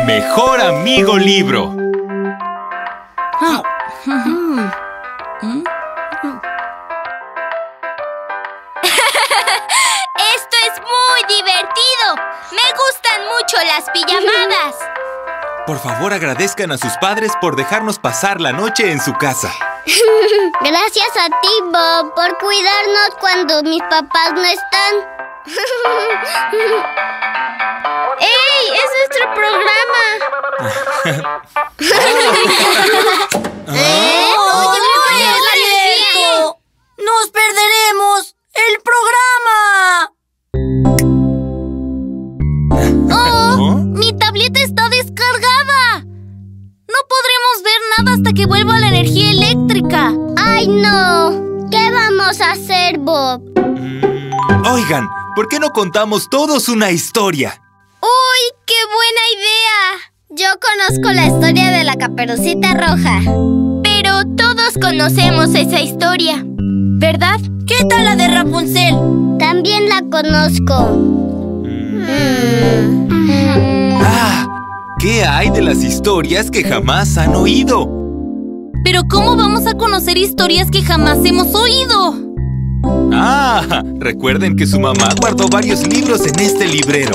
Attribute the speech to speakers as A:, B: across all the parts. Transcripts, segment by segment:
A: Mejor Amigo Libro.
B: ¡Esto es muy divertido! ¡Me gustan mucho las pijamadas!
A: Por favor, agradezcan a sus padres por dejarnos pasar la noche en su casa.
C: Gracias a ti, Bob, por cuidarnos cuando mis papás no están. ¡Ey! ¡Es nuestro programa!
D: ¡Nos perderemos el programa!
B: ¡Oh! ¡Mi tableta está descargada! No podremos ver nada hasta que vuelva la energía eléctrica.
C: ¡Ay, no! ¿Qué vamos a hacer, Bob?
A: Oigan, ¿por qué no contamos todos una historia?
C: ¡Uy, qué buena idea! Yo conozco la historia de la Caperucita Roja.
B: Pero todos conocemos esa historia, ¿verdad?
D: ¿Qué tal la de Rapunzel?
C: También la conozco.
A: ¿Qué hay de las historias que jamás han oído?
B: ¿Pero cómo vamos a conocer historias que jamás hemos oído?
A: Recuerden que su mamá guardó varios libros en este librero.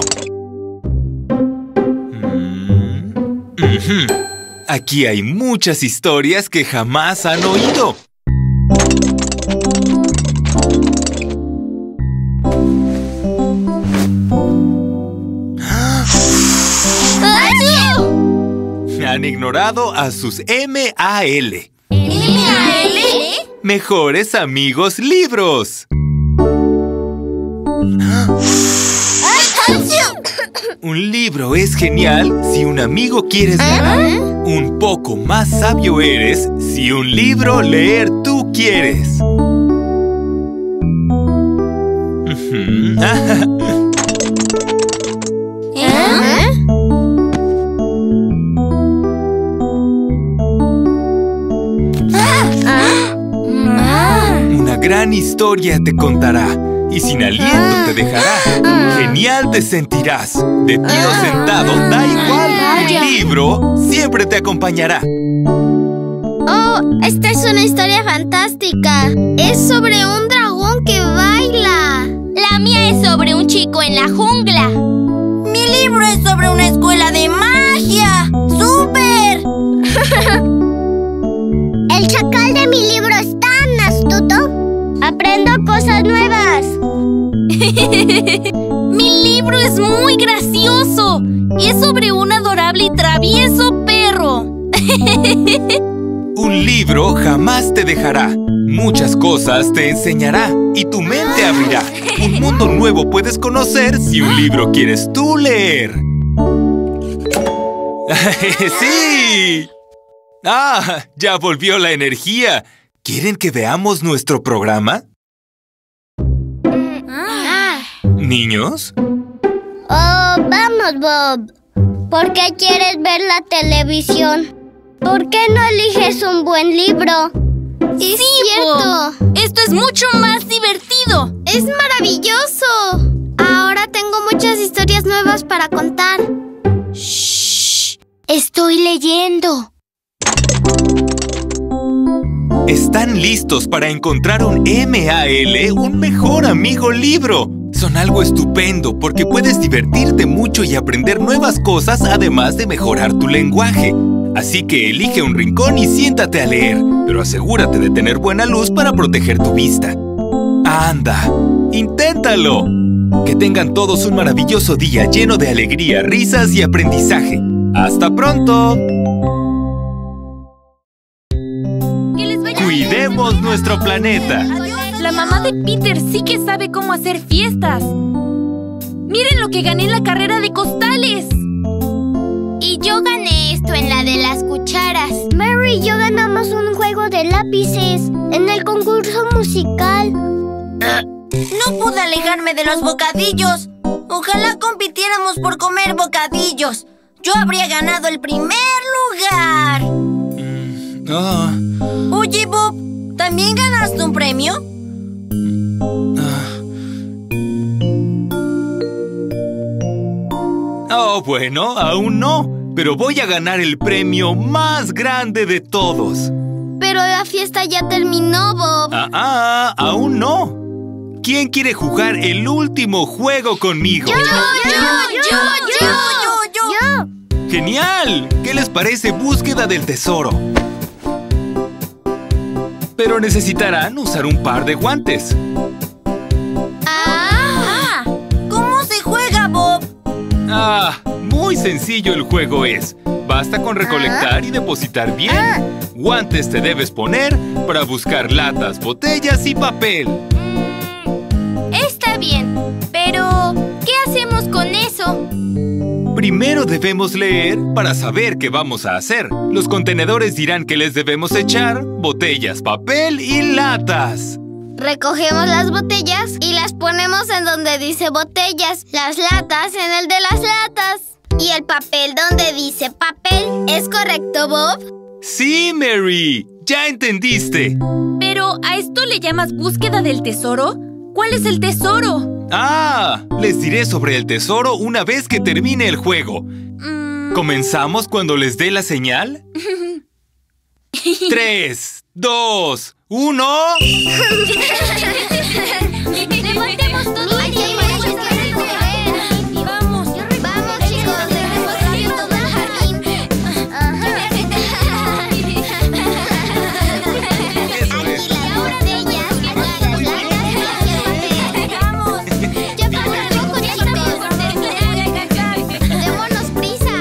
A: Aquí hay muchas historias que jamás han oído. Han ignorado a sus MAL.
B: ¿MAL?
A: Mejores Amigos Libros. Un libro es genial si un amigo quieres ganar. Un poco más sabio eres si un libro leer tú quieres. Una gran historia te contará y sin aliento te dejará. Genial te sentirás. De ti o sentado, da igual. Un libro siempre te acompañará.
C: ¡Oh! Esta es una historia fantástica. Es sobre un dragón que baila.
B: La mía es sobre un chico en la jungla.
D: Mi libro es sobre una escuela de magia. ¡Súper!
C: El chacal de mi libro es tan astuto. Aprendo cosas nuevas.
B: Mi libro es muy gracioso. Y es sobre un adorable y travieso perro.
A: Un libro jamás te dejará. Muchas cosas te enseñará y tu mente abrirá. Un mundo nuevo puedes conocer si un libro quieres tú leer. ¡Sí! Ya volvió la energía. ¿Quieren que veamos nuestro programa? ¿Niños?
C: Oh, vamos, Bob. ¿Por qué quieres ver la televisión? ¿Por qué no eliges un buen libro?
B: ¡Es cierto!
C: Bob.
B: ¡Esto es mucho más divertido!
C: ¡Es maravilloso! Ahora tengo muchas historias nuevas para contar.
B: ¡Shh! ¡Estoy leyendo!
A: ¿Están listos para encontrar un MAL, un mejor amigo libro? Son algo estupendo porque puedes divertirte mucho y aprender nuevas cosas además de mejorar tu lenguaje. Así que elige un rincón y siéntate a leer, pero asegúrate de tener buena luz para proteger tu vista. ¡Anda! ¡Inténtalo! Que tengan todos un maravilloso día lleno de alegría, risas y aprendizaje. ¡Hasta pronto! ¡Cuidemos nuestro planeta!
B: La mamá de Peter sí que sabe cómo hacer fiestas. ¡Miren lo que gané en la carrera de costales!
C: Y yo gané esto en la de las cucharas. Mary y yo ganamos un juego de lápices en el concurso musical.
D: No pude alejarme de los bocadillos. Ojalá compitiéramos por comer bocadillos. Yo habría ganado el primer lugar. Oye, Bob, ¿también ganaste un premio?
A: Oh, bueno, aún no. pero voy a ganar el premio más grande de todos.
C: Pero la fiesta ya terminó, Bob.
A: Aún no. ¿Quién quiere jugar el último juego conmigo?
C: ¡Yo!
A: ¡Genial! ¿Qué les parece búsqueda del tesoro? Pero necesitarán usar un par de guantes.
D: ¿Cómo se juega, Bob?
A: Muy sencillo el juego es. Basta con recolectar y depositar bien. Guantes te debes poner para buscar latas, botellas y papel.
B: Está bien, pero ¿qué hacemos con eso?
A: Primero debemos leer para saber qué vamos a hacer. Los contenedores dirán que les debemos echar botellas, papel y latas.
C: Recogemos las botellas y las ponemos en donde dice botellas, las latas en el de las latas y el papel donde dice papel. ¿Es correcto, Bob?
A: ¡Sí, Mary! ¡Ya entendiste!
B: ¿Pero a esto le llamas búsqueda del tesoro? ¿Cuál es el tesoro?
A: Les diré sobre el tesoro una vez que termine el juego. ¿Comenzamos cuando les dé la señal? 3, 2, 1...
C: ¡Levantemos todo! ¡Vamos, chicos! ¡Dejemos rápido todo el jardín!
A: Eso es.
C: Aquí las botellas, aquí las latas, ¡vamos! ¡Ya falta poco, chicos! ¡Démonos prisa!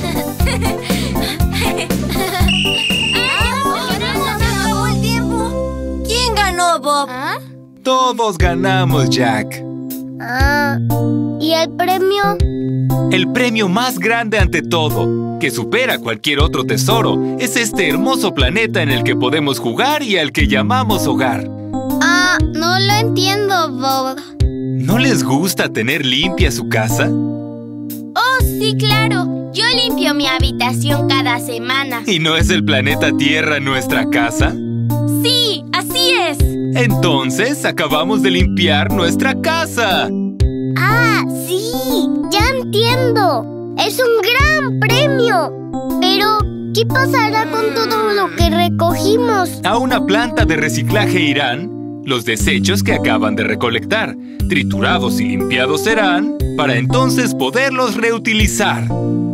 D: ¡Acabó el tiempo! ¿Quién ganó, Bob?
A: Todos ganamos, Jack.
C: ¿Y el premio?
A: El premio más grande ante todo, que supera cualquier otro tesoro, es este hermoso planeta en el que podemos jugar y al que llamamos hogar.
C: No lo entiendo, Bob.
A: ¿No les gusta tener limpia su casa?
B: Oh, sí, claro. Yo limpio mi habitación cada semana.
A: ¿Y no es el planeta Tierra nuestra casa?
B: Sí, así es.
A: Entonces, acabamos de limpiar nuestra casa.
C: ¡Sí! ¡Ya entiendo! ¡Es un gran premio! Pero, ¿qué pasará con todo lo que recogimos?
A: A una planta de reciclaje irán los desechos que acaban de recolectar. Triturados y limpiados serán para entonces poderlos reutilizar.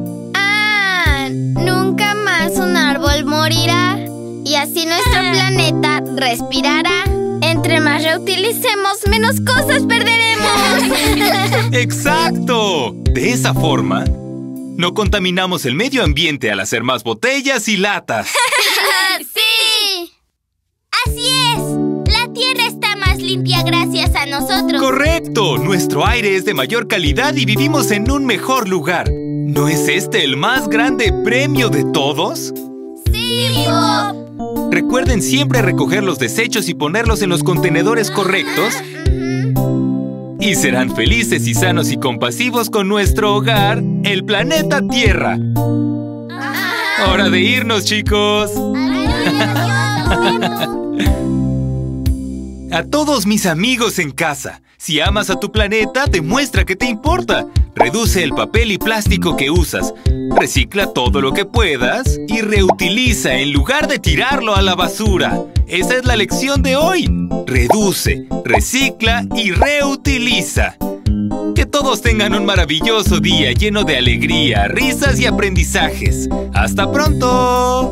C: Nunca más un árbol morirá. Y así nuestro planeta respirará. Entre más reutilicemos, menos cosas perderemos.
A: ¡Exacto! De esa forma, no contaminamos el medio ambiente al hacer más botellas y latas.
B: ¡Sí! Así es. La Tierra está más limpia gracias a nosotros.
A: ¡Correcto! Nuestro aire es de mayor calidad y vivimos en un mejor lugar. ¿No es este el más grande premio de todos?
B: ¡Sí, Bob!
A: Recuerden siempre recoger los desechos y ponerlos en los contenedores correctos. Y serán felices y sanos y compasivos con nuestro hogar, el planeta Tierra. ¡Hora de irnos, chicos! A todos mis amigos en casa, si amas a tu planeta, demuestra que te importa. Reduce el papel y plástico que usas. Recicla todo lo que puedas y reutiliza en lugar de tirarlo a la basura. Esa es la lección de hoy. Reduce, recicla y reutiliza. Que todos tengan un maravilloso día lleno de alegría, risas y aprendizajes. ¡Hasta pronto!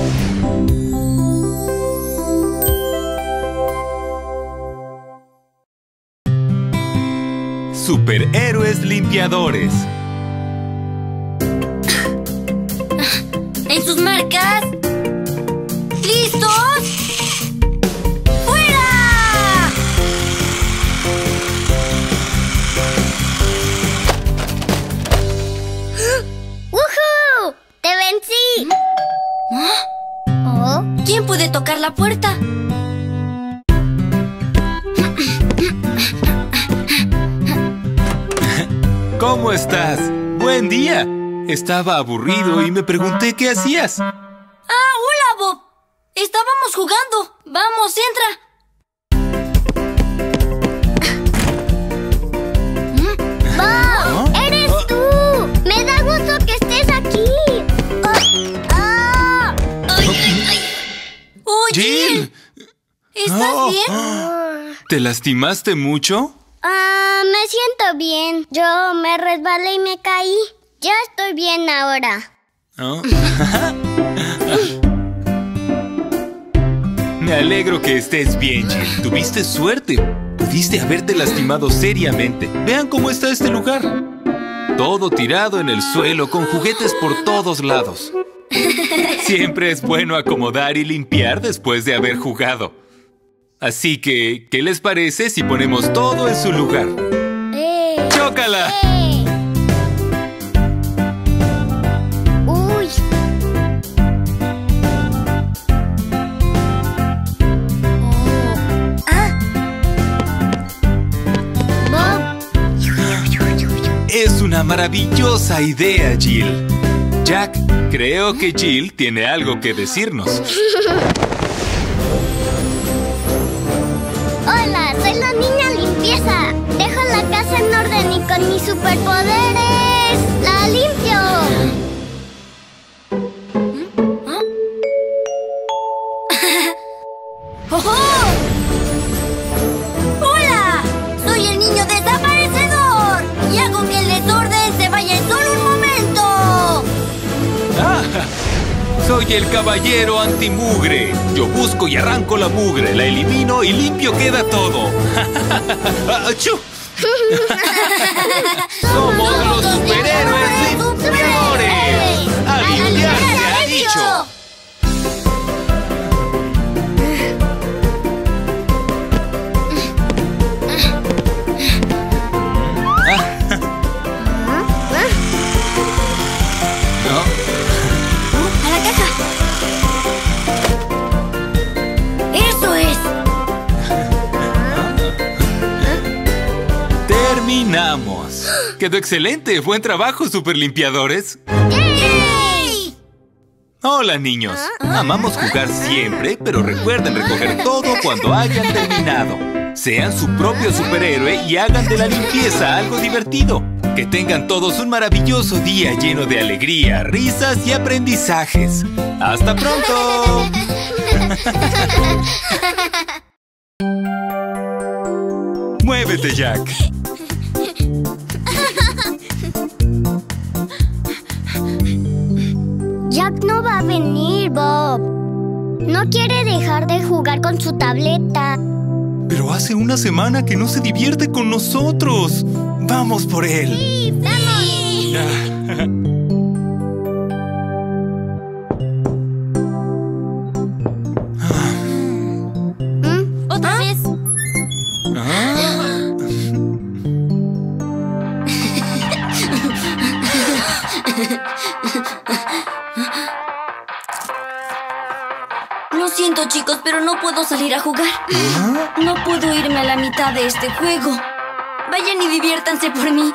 A: Superhéroes limpiadores.
D: ¿En sus marcas? ¿Listos? ¡Fuera!
C: ¡Woohoo! ¡Te vencí!
D: ¿Quién puede tocar la puerta?
A: ¿Cómo estás? ¡Buen día! Estaba aburrido y me pregunté qué hacías.
D: ¡Hola, Bob! Estábamos jugando. Vamos, entra.
C: ¡Bob! ¡Eres tú! ¡Me da gusto que estés aquí!
A: ¿Te lastimaste mucho?
C: Me siento bien. Yo me resbalé y me caí. Ya estoy bien ahora.
A: ¿Oh? Me alegro que estés bien, Jill. Tuviste suerte. Pudiste haberte lastimado seriamente. Vean cómo está este lugar. Todo tirado en el suelo, con juguetes por todos lados. Siempre es bueno acomodar y limpiar después de haber jugado. Así que, ¿qué les parece si ponemos todo en su lugar? ¡Chócala!
C: ¡Uy!
A: Es una maravillosa idea, Jill. Jack, creo que Jill tiene algo que decirnos.
C: Hola, soy la niña limpieza. Dejo la casa en orden y con mis superpoderes la limpio.
D: ¡Oh! ¡Hola! ¡Soy el niño desaparecedor! Y hago que el desorden se vaya en solo un momento.
A: ¡Ah! Soy el caballero antimugre. Yo busco y arranco la mugre, la elimino y limpio queda todo. ¡Achú! ¡Somos los superhéroes limpiadores! ¡A limpiar se ha dicho!
D: ¡A la caja! ¡Eso es!
A: ¡Terminamos! ¡Quedó excelente! ¡Buen trabajo, superlimpiadores!
D: ¡Yay!
A: Hola, niños. Amamos jugar siempre, pero recuerden recoger todo cuando hayan terminado. Sean su propio superhéroe y hagan de la limpieza algo divertido. Que tengan todos un maravilloso día lleno de alegría, risas y aprendizajes. ¡Hasta pronto! ¡Muévete, Jack!
C: Jack no va a venir, Bob. No quiere dejar de jugar con su tableta.
A: Pero hace una semana que no se divierte con nosotros. ¡Vamos por él!
C: ¡Sí, vamos!
B: ¿Otra vez?
D: Lo siento, chicos, pero no puedo salir a jugar. No puedo irme a la mitad de este juego. Vayan y diviértanse por mí.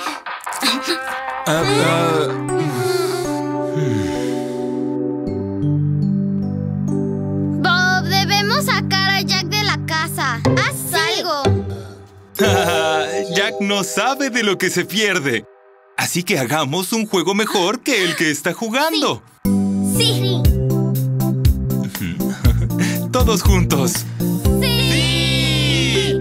C: Bob, debemos sacar a Jack de la casa. ¡Haz algo!
A: Jack no sabe de lo que se pierde. Así que hagamos un juego mejor que el que está jugando.
C: Sí.
A: Todos juntos.
C: ¡Sí!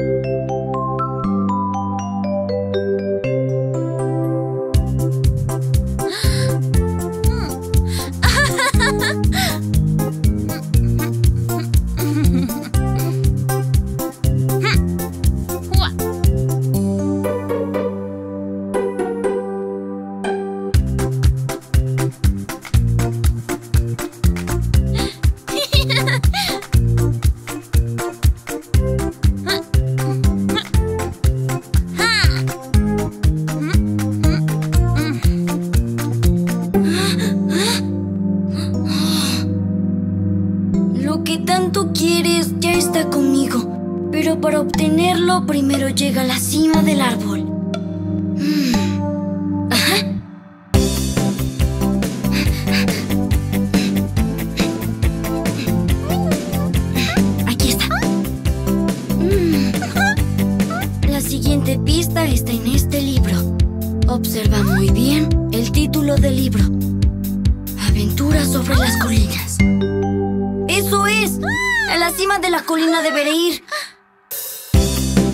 D: Lo que tanto quieres ya está conmigo. Pero para obtenerlo, primero llega a la cima del árbol. Ajá. Aquí está. La siguiente pista está en este libro. Observa muy bien el título del libro. Aventuras sobre las colinas. ¡Eso es! A la cima de la colina deberé ir.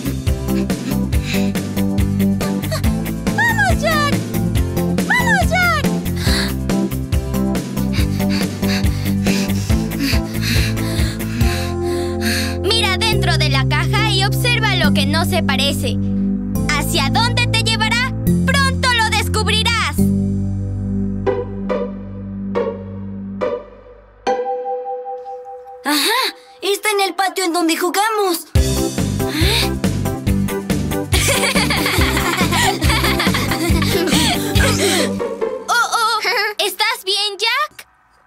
C: se parece. ¿Hacia dónde te llevará? Pronto lo descubrirás.
D: ¡Ajá! Está en el patio en donde jugamos.
C: ¡Oh! ¿Estás bien, Jack?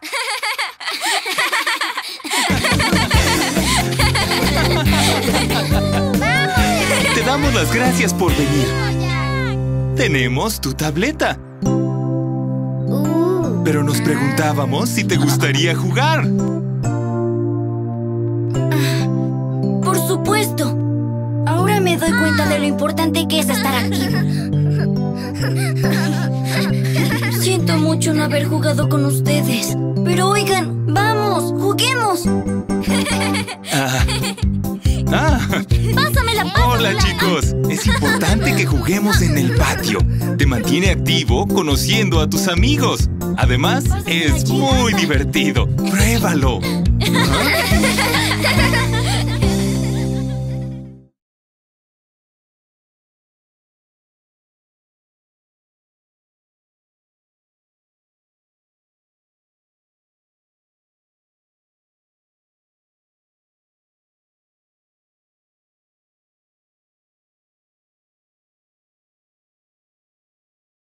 A: Te damos las gracias por venir. Tenemos tu tableta. Pero nos preguntábamos si te gustaría jugar.
D: Por supuesto. Ahora me doy cuenta de lo importante que es estar activo. Siento mucho no haber jugado con ustedes. Pero oigan, vamos, juguemos.
B: Pásame la pasta.
A: Hola, chicos. Es importante que juguemos en el patio. Te mantiene activo conociendo a tus amigos. Además, es muy divertido. Pruébalo.